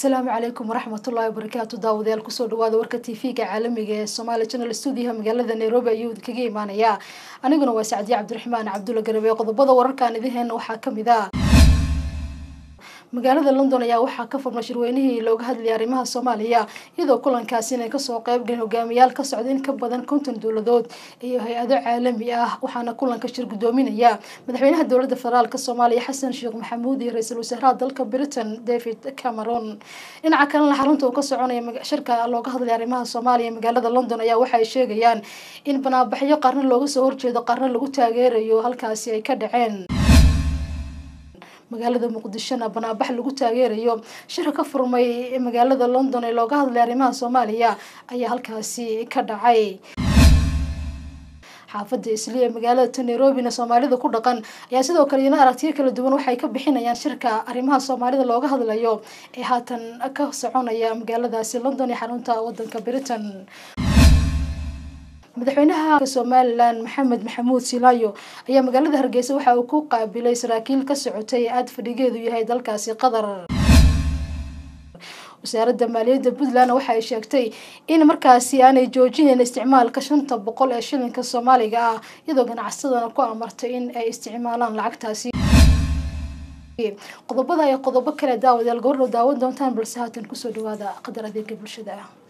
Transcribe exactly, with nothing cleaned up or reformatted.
السلام عليكم ورحمة الله وبركاته. داود يالكو سو دواada warka T V-ga caalamiga ee Somali Channel Studio magaalada Nairobi ayuu kaga imaanaya. Aniguna waa Saacadiya Cabdiraxmaan Cabdulla Garabe. Qodobada wararkan idin waxaa kamid ah magaalada London ayaa waxaa ka furmay shirweynihii looga hadlayay arrimaha Soomaaliya iyadoo kulankaasi ay ka soo qayb galeen hogaamiyaal ka socda in ka badan konton dawladood iyo hay'ado caalami ah. waxaana kulanka shir gudoominaya madaxweynaha dawladda federaalka Soomaaliya Xasan Sheekh Maxamuud iyo ra'iisul wasaaraha dalka Britain David Cameron. dhinaca kalena xarunta uu ka soconaya shirka looga hadlayay arrimaha Soomaaliya magaalada London ayaa waxay sheegayaan in banaabaxyo qarno looga soo horjeedo qarno lagu taageerayo halkaasi ay ka dhaceen. magaalada Muqdishona banaabax lagu taageerayo shirka ka furmay magaalada London ee looga hadlayay arrimaha Soomaaliya ayaa halkaasi ka dhacay. xaafadda Isliya magaalada Nairobi na Soomaalida ku dhaqan ayaa sidoo kale ina aragtiyo kala duwan waxay ka bixinayaan shirka arrimaha Soomaalida looga hadlayo ee haatan ka soconaya magaaladaasi London ee xarunta wadanka Britain. madaxweynaha Somaliland Maxamed Maxamuud Silayo ayaa magaalada Hargeysa waxa uu ku qaabilay saraakiil ka socotay aad fadhigeedu yahay dalkaasi Qatar. wasaaradda maaliyadda Puntland waxa ay sheegtay in markaasi aanay joojinaynin isticmaalka shanta boqol ee shilinka Soomaaliga ah iyadoo ganacsadana ku amartay in ay isticmaalaan lacagtaasi. qodobada ay qodobo kale daawadayaal goor loo daawan doontaan balse haatan ku soo dhawaada qadar adeegga bulshada.